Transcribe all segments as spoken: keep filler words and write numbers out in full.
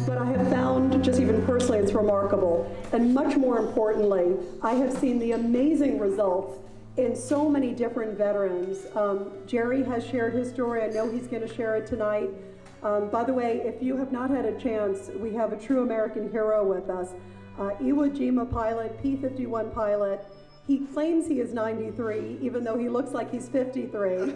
but I have found, just even personally, it's remarkable. And much more importantly, I have seen the amazing results in so many different veterans. Um, Jerry has shared his story. I know he's going to share it tonight. Um, by the way, if you have not had a chance, we have a true American hero with us. Uh, Iwo Jima pilot, P fifty-one pilot. He claims he is ninety-three, even though he looks like he's fifty-three.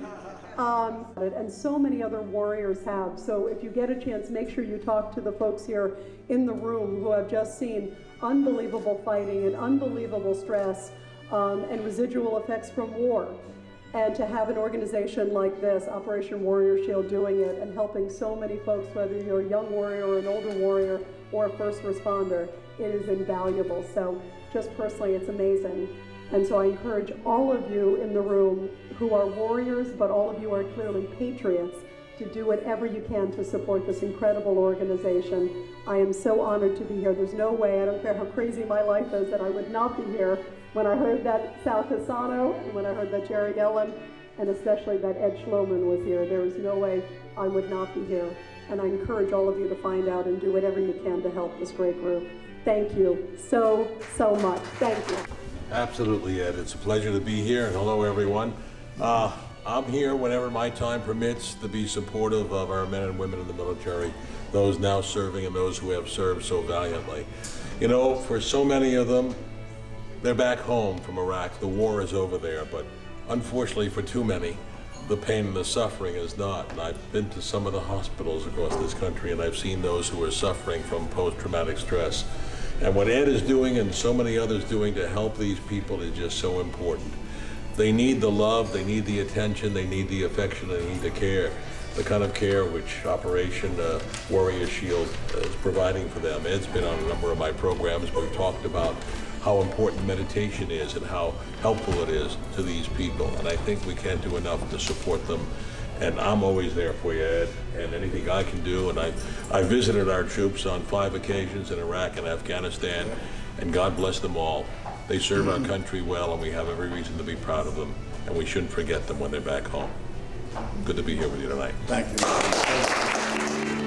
Um, and so many other warriors have. So if you get a chance, make sure you talk to the folks here in the room who have just seen unbelievable fighting and unbelievable stress um, and residual effects from war. And to have an organization like this, Operation Warrior Shield, doing it and helping so many folks, whether you're a young warrior or an older warrior or a first responder, it is invaluable. So just personally, it's amazing. And so I encourage all of you in the room who are warriors, but all of you are clearly patriots, to do whatever you can to support this incredible organization. I am so honored to be here. There's no way, I don't care how crazy my life is, that I would not be here when I heard that Sal Cassano, and when I heard that Jerry Ellen, and especially that Ed Schloman was here. There is no way I would not be here. And I encourage all of you to find out and do whatever you can to help this great group. Thank you so, so much. Thank you. Absolutely, Ed. It's a pleasure to be here, and hello, everyone. Uh, I'm here whenever my time permits to be supportive of our men and women in the military, those now serving and those who have served so valiantly. You know, for so many of them, they're back home from Iraq. The war is over there, but unfortunately for too many, the pain and the suffering is not. And I've been to some of the hospitals across this country, and I've seen those who are suffering from post-traumatic stress. And what Ed is doing and so many others doing to help these people is just so important. They need the love, they need the attention, they need the affection, they need the care, the kind of care which Operation uh, Warrior Shield is providing for them. Ed's been on a number of my programs. We've talked about how important meditation is and how helpful it is to these people. And I think we can't do enough to support them. And I'm always there for you, Ed, and anything I can do. And I, I visited our troops on five occasions in Iraq and Afghanistan, and God bless them all. They serve our country well, and we have every reason to be proud of them, and we shouldn't forget them when they're back home. Good to be here with you tonight. Thank you.